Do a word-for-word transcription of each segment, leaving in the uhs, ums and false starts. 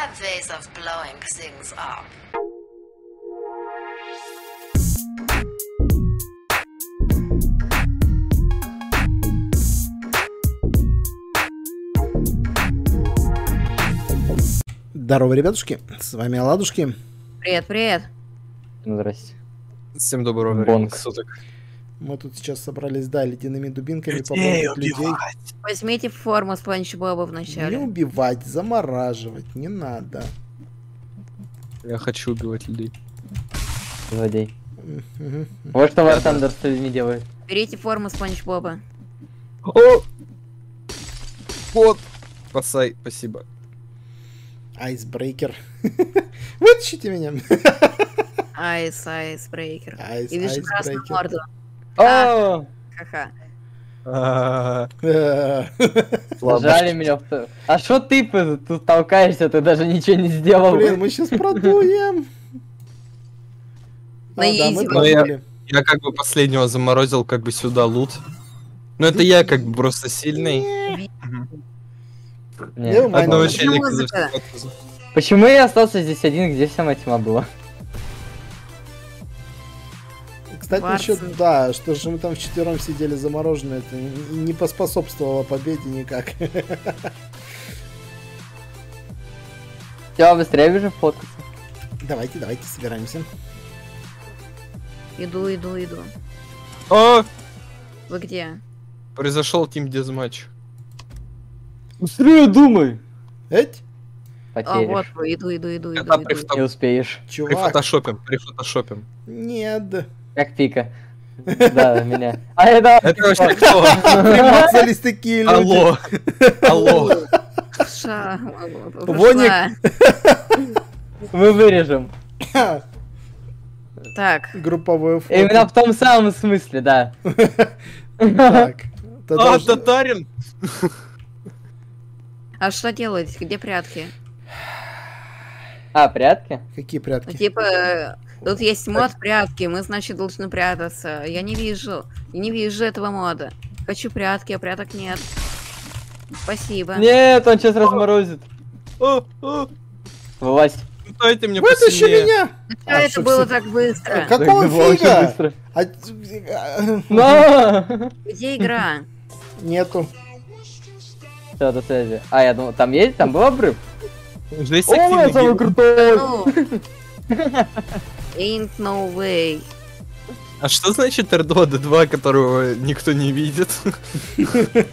have ways of blowing things up. Здорово, ребятушки, с вами Оладушки. Привет, привет. Здрасте. Всем доброго времени суток. Мы тут сейчас собрались, да, ледяными дубинками побомбить людей. Возьмите форму Спанч Боба вначале. Не убивать, замораживать, не надо. Я хочу убивать людей. Злодей. Вот что War Thunder с людьми делает. Берите форму Спанч Боба. О! Вот. Спасай, спасибо. Айсбрейкер. Вытащите меня. Айс, айсбрейкер. Айс, И вижу красную морду. О! Ха-ха. Зажали меня в то. А что ты тут толкаешься? Ты даже ничего не сделал. Блин, мы сейчас продуем. На изи. Я как бы последнего заморозил, как бы сюда лут. Ну это я как бы просто сильный. Одного челика. Почему я остался здесь один, где вся моя тьма была? Кстати, насчет, да, что же мы там вчетвером сидели замороженные, это не поспособствовало победе никак. Все, быстрее бежим фоткаться. Давайте, давайте, собираемся. Иду, иду, иду. О! Вы где? Произошел тим дезматч. Быстрее думай! Эть? А вот, иду, иду, иду, иду, иду. Не успеешь. Прифотошопим, прифотошопим. Нет. Как пика. Да, меня. А это... Это вообще кто? Примазались такие люди. Алло. Алло. Ша. Воник. Мы вырежем. Так. Групповое фото. Именно в том самом смысле, да. Так. А, татарин. А что делать? Где прятки? А, прятки? Какие прятки? Типа, тут есть мод прятки, мы, значит, должны прятаться. Я не вижу, я не вижу этого мода. Хочу прятки, а пряток нет. Спасибо. Нет, он сейчас разморозит. Вылазь. Дайте мне Вытащи меня! А, это было так быстро. Какого фига? Где игра? Нету. Все, до связи. А, я думал, там есть? Там был обрыв? Здесь О, я самый крутой! Ain't no way. А что значит эр два дэ два, которого никто не видит? Не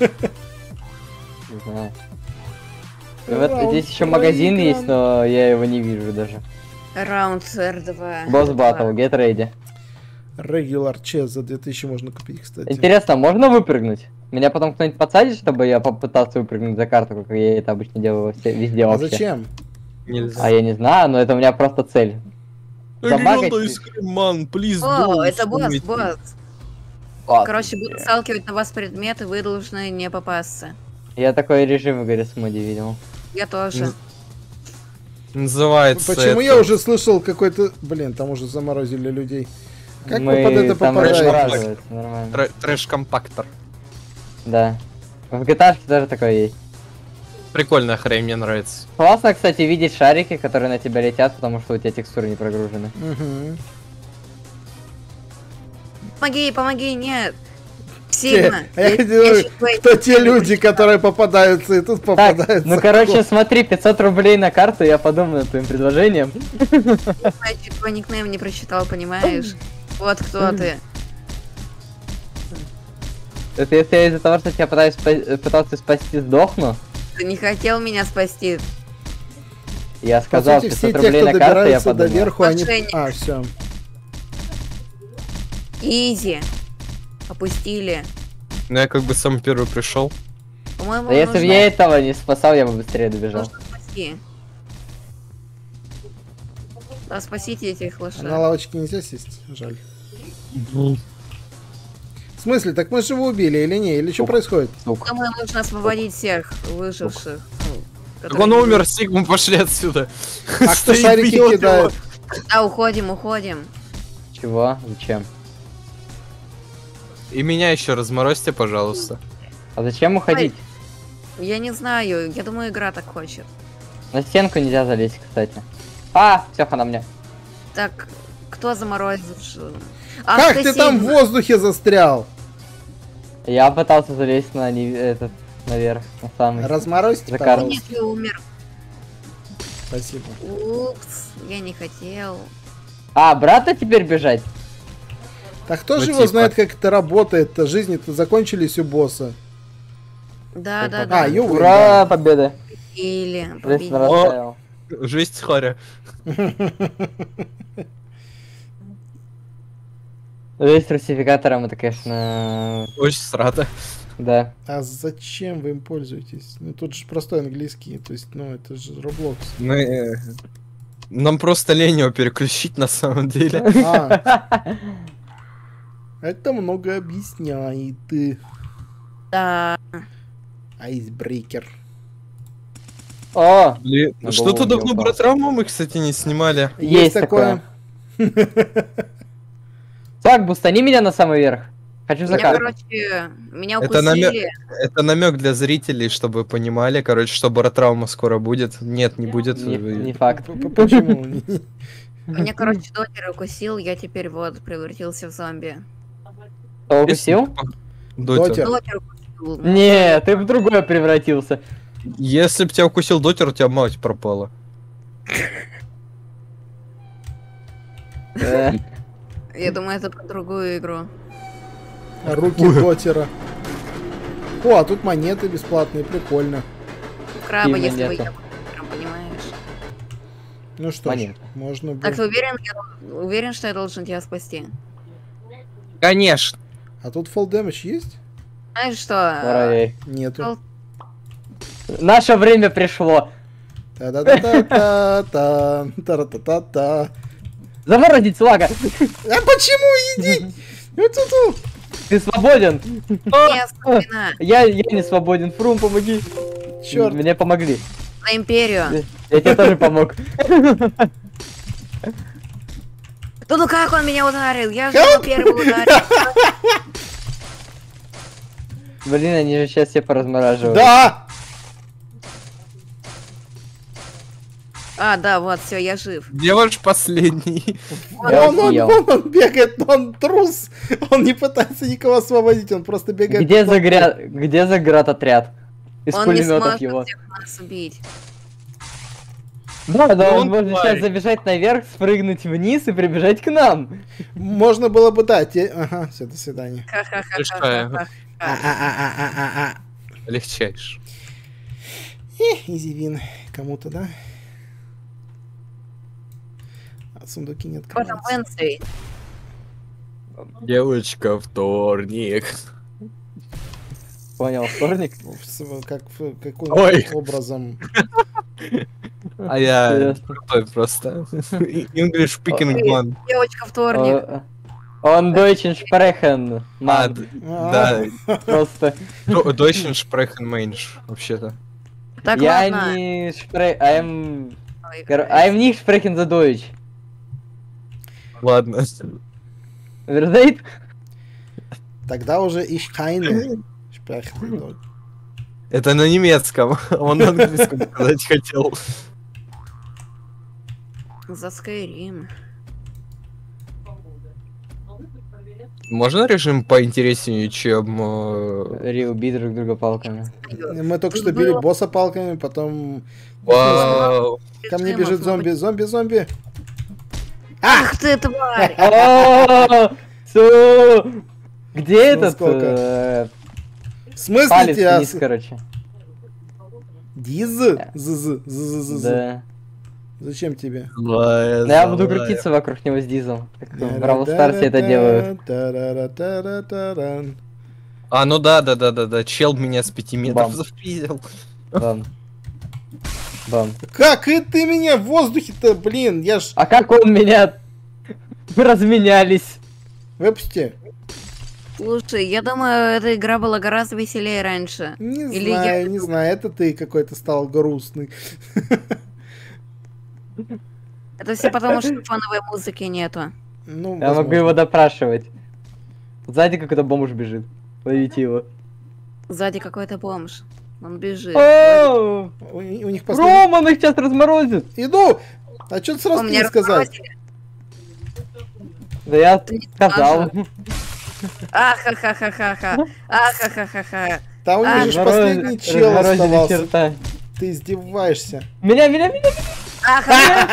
знаю. Здесь еще магазин есть, но я его не вижу даже. Раунд эр два. Босс батл, get ready. Regular chest за две тысячи можно купить, кстати. Интересно, можно выпрыгнуть? Меня потом кто-нибудь подсадит, чтобы я попытался выпрыгнуть за карту, как я это обычно делаю везде а вообще? Зачем? Нельзя. А я не знаю, но это у меня просто цель. О, это босс, босс. Короче, буду сталкивать на вас предметы, вы должны не попасться. Я такой режим в игре Смуди видел. Я тоже. Называется. Почему я уже слышал какой-то... Блин, там уже заморозили людей. Как Мы вы под это там попадаете? Трэш-компактор. Да. В джи ти эй тоже такое есть. Прикольная хрень, мне нравится. Классно, кстати, видеть шарики, которые на тебя летят, потому что у тебя текстуры не прогружены. Угу. Помоги, помоги, нет. Сильно. Я, я думаю, кто те люди, которые попадаются и тут попадаются. Так, ну короче, смотри, пятьсот рублей на карту, я подумаю над твоим предложением. Значит, твой никнейм не прочитал, понимаешь? Вот кто ты. Это если я из-за того, что тебя пытаюсь пытался спасти, сдохну? Ты не хотел меня спасти. Я сказал, сути, пятьсот все рублей те, кто на карту, я добираются подумал. до верху, они... Мошенник. А, все. Изи. Опустили. Ну я как бы сам первый пришел. По-моему, Да если бы я этого не спасал, я бы быстрее добежал. нужно спасти. Да, спасите этих лошадей. На лавочке нельзя сесть? Жаль. В смысле? Так мы же его убили или не? Или что происходит? Думаю, нужно освободить всех выживших. Так он умер, Сигму, пошли отсюда. А кто шарики кидает? Да, уходим, уходим. Чего? Зачем? И меня еще разморозьте, пожалуйста. А зачем уходить? Я не знаю, я думаю, игра так хочет. На стенку нельзя залезть, кстати. А, все, хана мне. Так, кто заморозил? Ах, Как ты там в сильно. воздухе застрял? Я пытался залезть на не- этот наверх, на самый. Разморозьте, За карту. Нет, пожалуйста. я умер. Спасибо. Упс, я не хотел. А, брата теперь бежать? Так кто Ну, же его типа. знает, как это работает-то? Жизни-то закончились у босса. Да, да, А, да. ё- Ой, Ура, да. победа. Или Жизнь победили. расставил. Жесть, Харя. Жизнь с русификатором, это, конечно, Очень срата. да. А зачем вы им пользуетесь? Ну тут же простой английский, то есть, ну это же Roblox. Мы... э, Нам просто лень его переключить на самом деле. А, это много объясняет. Да. Айсбрейкер. О, Блин, На что-то голову не давно упал. Братраму мы, кстати, не снимали. есть такое. Так, бустани меня на самый верх. Хочу за Меня, карту. короче, меня Это намё- укусили. Это намек для зрителей, чтобы вы понимали, короче, что Братравма скоро будет. Нет, не будет. Не, Вы- не факт. П- п- Почему? Меня, короче, докер укусил, я теперь вот превратился в зомби. Кто укусил? Дотер. Дотер. Докер укусил. Не, ты в другое превратился. Если бы тебя укусил дотер, у тебя мать пропала. Э, Я думаю, это про другую игру. Руки дотера. О, а тут монеты бесплатные, прикольно. Краба, Именно если бы нету. я был докером, понимаешь. Ну что ж, Монеты. можно Так ты было. уверен, я уверен, что я должен тебя спасти? Конечно. А тут fall damage есть? Знаешь что? Муравей. Нету. Наше время пришло. Та-да-да-да-та-та. Та-ра-та-та-та. Заморозить слага. А почему иди? Вот тут. Ты свободен. Не, спина. Я, я не свободен. Фрум, помоги. Черт. Мне помогли. За империю. Я тебе тоже помог. Ну, ну как он меня ударил? Я же его первый ударил. Блин, они же сейчас все поразмораживают. Да! А, да, вот, все, я жив. Где ваш последний? Я Он, он, съел. он, он бегает, но он трус. Он не пытается никого освободить, он просто бегает. Где за гря... Где за град-отряд? Из Он не пулеметов сможет его. всех нас убить. Да, да, Ну, он он может тварь. сейчас забежать наверх, спрыгнуть вниз и прибежать к нам. Можно было бы дать. те- Ага, все, до свидания. Ха-ха-ха-ха-ха. А-а-а-а-а-а. Легчайший. Эх, изи вин. Кому-то, да? А сундуки не Потом открываются. Венсей. Девочка, вторник. Понял, вторник? В- Как, в- каким Ой. образом? А я Интересно. крутой просто. English speaking Ой. one. Девочка вторник. О, Он Deutschen sprechen. А, Ман. д- А, да. Просто. До- Deutschen sprechen Mensch, вообще-то. Так, Я ладно. не спре... I'm... Ой, I'm nicht sprechen the Deutsch. Ладно. Versteht? Тогда уже ich keine sprechen Deutsch. Это на немецком. Он на английском сказать хотел. За Skyrim. Можно режим поинтереснее, чем... э, Ри, убить друг друга палками. Мы только что били босса палками, потом Вау. ко мне бежит зомби, зомби, зомби. Ах ты, тварь! О, су! Где Ну, этот сколько? э, В смысле палец тебя? вниз, с- короче? Диз? З, з, з, з, з, з. Да. Зачем тебе? Злая, Но я буду злая. крутиться вокруг него с дизом. Как в Бравл Старсе это делают. Та-ра-ра-та-ра-та-ра-та-ран. А, ну да, да, да, да, да. Чел меня с пяти метров Бам. запиздил. Бам. Бам. Как и ты меня в воздухе-то, блин, я ж... А как он меня... Мы разменялись. Выпусти. Слушай, я думаю, эта игра была гораздо веселее раньше. Не Или знаю, я- не знаю, это ты какой-то стал грустный. Это все потому, что фоновой музыки нету. Ну, Я могу возможно. его допрашивать. Сзади какой-то бомж бежит. Ловите его. Сзади какой-то бомж. Он бежит. О, У, у них последний... Рома, он их сейчас разморозит. Иду! А что ты О, сразу меня не сказать? разморозили. Да я не сказал. Ахахахахаха. Ахахахаха. Там у А, них же Разморози- последний чел разморозили оставался. черта. Ты издеваешься. Меня, меня, меня. Аха.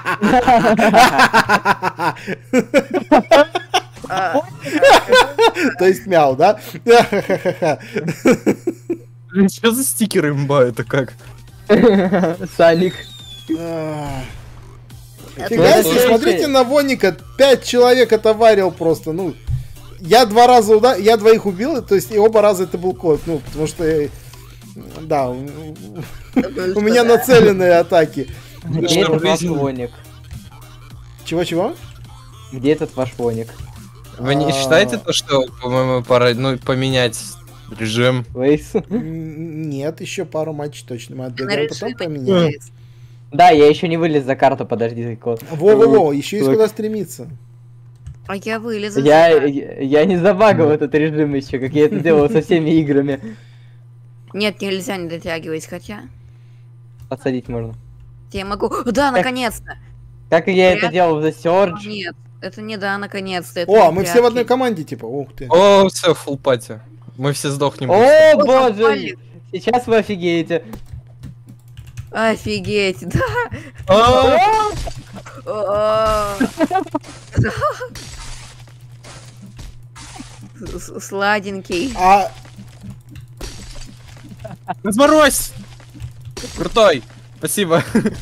А, То есть мяу, да? Что за стикеры имба, это как? Саник. Ах. Это Фига себе, тоже смотрите еще- на Воника, пять человек отоварил просто, ну. Я два раза уда... я двоих убил, то есть и оба раза это был кот, ну, потому что, э, да, у у меня нацеленные атаки. Где что, этот ваш блин? воник? Чего-чего? Где этот ваш воник? Вы не А. считаете то, что, по-моему, пора ну, поменять режим? Вейс? М, Нет, еще пару матчей точно мы На отбегаем, потом режиме поменяем. есть. Да, я еще не вылез за карту, подожди, кот. Во-во-во, еще есть Так. куда стремиться. А я вылезу. Я, сюда. я, я не забагал этот режим еще, как я это делал со всеми играми. Нет, нельзя не дотягивать, хотя. Подсадить можно. Я могу. Да, наконец-то. Как и я это Прятать? делал в The Surge. Нет, это не да, наконец-то. это О, не мы все в одной прятки. команде, типа, ух ты. О, все, фулл пати. Мы все сдохнем. О О, боже! попали. Сейчас вы офигеете. Офигеть, да. А, О. С- Сладенький. А Разморозь! Крутой! Спасибо.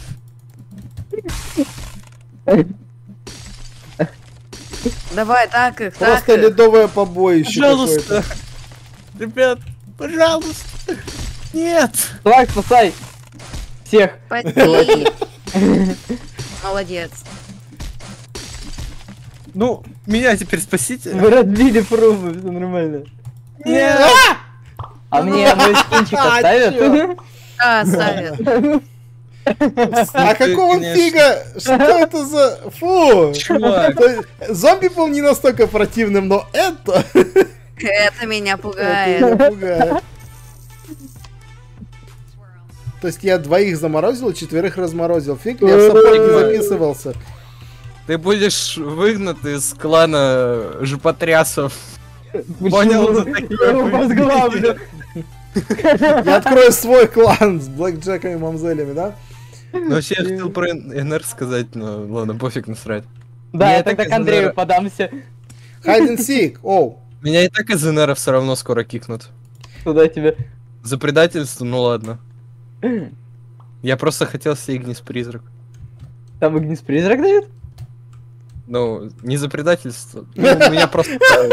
Давай, так их, так просто их. ледовое побоище Пожалуйста. какое-то. Ребят, пожалуйста. Нет. Давай, спасай! Всех! Спаси. Молодец. Ну, меня теперь спасите. Вы разбили пробу, все нормально. Нет. А мне мой скинчик А, оставят? чё? Да, ставят. А какого Конечно. фига? Что это за... Фу! Чувак. То есть, зомби был не настолько противным, но это... Это меня это пугает. меня пугает. То есть я двоих заморозил, четверых разморозил. Фиг, я в саппорт не записывался. Ты будешь выгнат из клана жопотрясов. Понял? За такие Я его возглавлю. Я открою свой клан с блэкджеками и мамзелями, да? Ну, вообще, я хотел про эн эр сказать, но ладно, пофиг насрать. Да, Меня я и так тогда из к Андрею эн эр подамся. Hide and seek. Оу. Меня и так из эн эр все равно скоро кикнут. Туда тебе. За предательство, ну ладно. Я просто хотел себе Игнис Призрак. Там Игнис призрак дают? Ну, не за предательство. Ну, меня просто...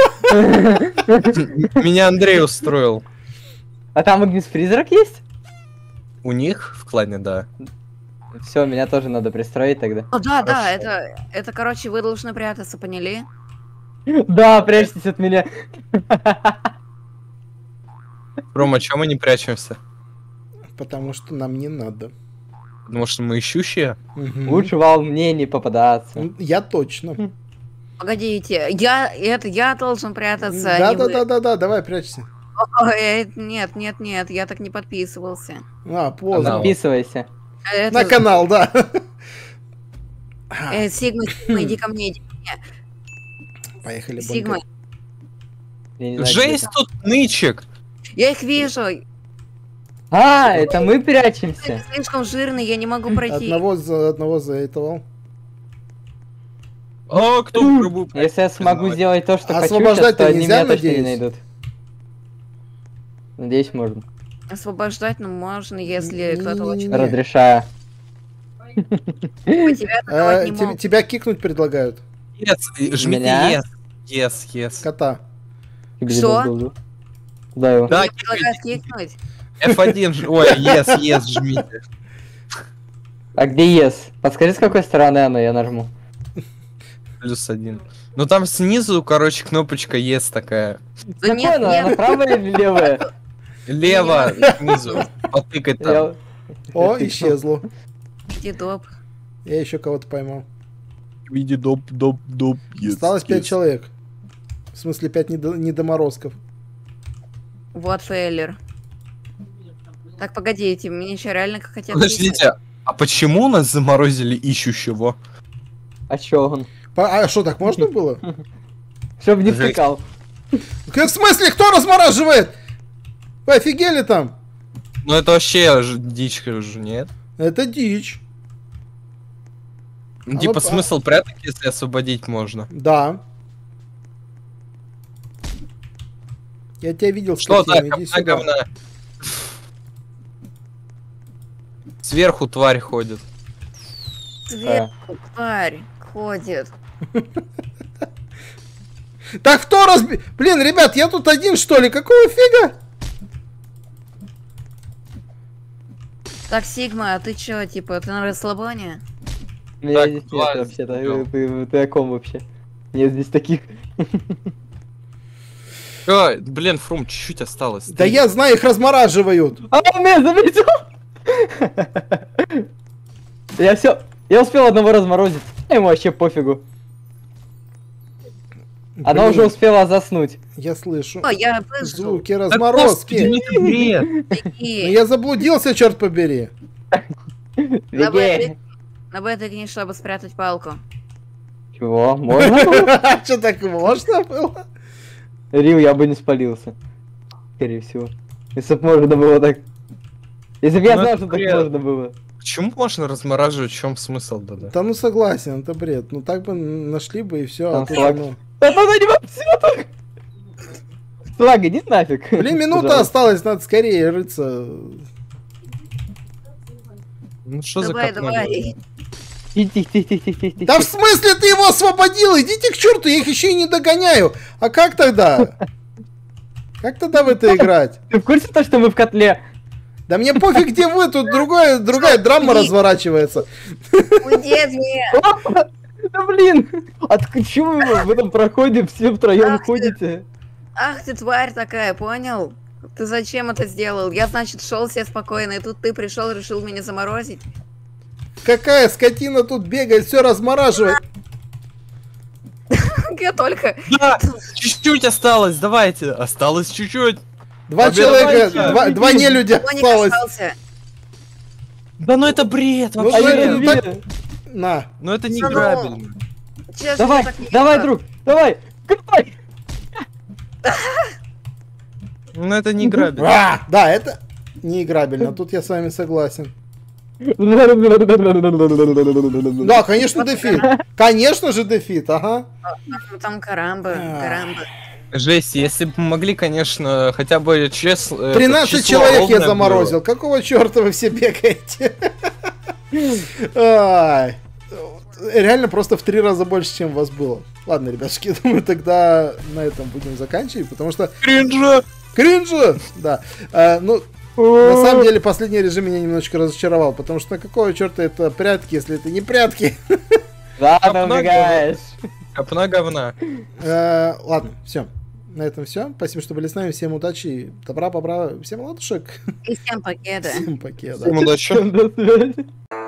Меня Андрей устроил. А там Игнис призрак есть? У них в клане, да. Все, меня тоже надо пристроить тогда. О, да, да, Хорошо. это, это, короче, вы должны прятаться, поняли? Да, прячьтесь от меня. Рома, чё мы не прячемся? Потому что нам не надо. Потому что мы ищущие? Мгм. Лучше вам мне не попадаться. Ну, я точно. Погодите, я, это, я должен прятаться, а Да, не да, вы. да, да, да, давай прячься. Ой, э, нет, нет, нет, я так не подписывался. А, поздно. Канал. Подписывайся. Это- На канал, да. э, Сигма, Сигма, иди ко мне, иди ко мне. Поехали, Сигма, Бонька. Я не знаю, Жесть где тут нычек! я их вижу. это. А, это мы прячемся. Они слишком жирные, я не могу пройти. Одного за одного заэтовал. А, кто в гробу? Если я смогу Признавать. сделать то, что хочу, сейчас, Освобождать-то то они нельзя, меня точно не надеюсь? найдут. Надеюсь, можно. Освобождать, ну, можно, если кто-то очень... Не. Разрешаю. По тебя атаковать Э, не те- могут. Тебя кикнуть предлагают. Yes, и жмите Меня? yes. Yes, yes. Кота. Что? Куда его? Да, Мне предлагают кикнуть. эф один, ж- ой, yes, yes, жмите. А где yes? Подскажи, с какой стороны оно, я нажму. Плюс один. Ну там снизу, короче, кнопочка yes такая. Да Какое нет, оно? нет. Оно правое или левое? Лево, снизу. Потыкать там. Я- О, Ты исчезло. Дедоп. Я еще кого-то поймал. Види доп, доп, доп. yes, Осталось пять yes. человек. В смысле, пять недо- недоморозков. Вот фейлер. Так, погодите, мне еще реально хотят... Подождите, а почему нас заморозили ищущего? А чё он? По- А что, так можно было? Чтоб не Жесть. втыкал. Как в смысле, кто размораживает? Вы офигели там? Ну это вообще ж- дичь же, нет? Это дичь. Ну, А типа вот, а- смысл пряток, если освободить можно. Да. Я тебя видел в Что статье, так, иди копна сюда. говна. Сверху тварь ходит. Сверху тварь ходит. Так кто разби... Блин, ребят, я тут один, что ли? Какого фига? Так, Сигма, а ты чё, типа, ты на расслабоне? Меня Так, здесь нет давай, вообще-то. идём. Ты, ты- ты о ком вообще? Нет здесь таких. Ой, блин, Фрум, чуть-чуть осталось. Да я знаю, их размораживают. А, меня заметил! Я все, я успел одного разморозить. Ему вообще пофигу. Она Блин, уже успела заснуть. Я слышу. О, я выжил. Звуки Да, разморозки. господи, ну это бред. Ну, Беги. я заблудился, черт побери. На Б Беги. ты- на Б тыкни, чтобы спрятать палку. Чего? Можно? Что, так можно было? Рил, я бы не спалился. Скорее всего. Если бы можно было так. Если бы я Ну, знал, это что так бред. можно было. Почему можно размораживать? В чем смысл, да-да? Да ну согласен, это бред. Ну так бы нашли бы и все. Там флаг. Да ну не все так! Слаг, иди нафиг. Блин, минута Пожалуйста. осталась, надо скорее рыться. Ну что Давай, за копна давай. говна? Тихо, тихо, тихо, тихо, тихо, тихо. Да в смысле ты его освободил? Идите к черту, я их еще и не догоняю. А как тогда? Как тогда в это играть? Ты в курсе то, что мы в котле? Да мне пофиг, где вы, тут другое, другая драма разворачивается. Уйди от меня. Да блин! От чего вы в этом проходе все втроем Ах ты. ходите? Ах ты тварь такая, понял? Ты зачем это сделал? Я, значит, шел себе спокойно, и тут ты пришел, решил меня заморозить. Какая скотина тут бегает, все размораживает. Я только... Да, чуть-чуть осталось, давайте. Осталось чуть-чуть. Два Победа, человека, давайте. два, два нелюдя Кто не осталось. касался? Да ну это бред Ну, вообще. блин, Они так- разбили. На. Ну это не Ну, ну. грабельно. Чё ж Давай, я так не давай, делала? друг, давай! Крутой! Ну это не грабельно. А, да, это неиграбельно, тут я с вами согласен. Да, конечно, дефит. Конечно же, дефит, ага. Ну, там карамба, А. карамба. Жесть, если бы могли, конечно, хотя бы честно... тринадцать человек я заморозил. Какого черта вы все бегаете? Ай. Реально просто в три раза больше, чем у вас было. Ладно, ребятушки, думаю, тогда на этом будем заканчивать, потому что... Кринжа! Кринжа! Да. А, ну, на самом деле, последний режим меня немножечко разочаровал, потому что на какого черта это прятки, если это не прятки? Да, ты Много. убегаешь. Копна говна. Э, Ладно, все. На этом все. Спасибо, что были с нами. Всем удачи, добра, бобра, всем ладушек. И всем покеда. Всем покеда. Всем удачи. До связи.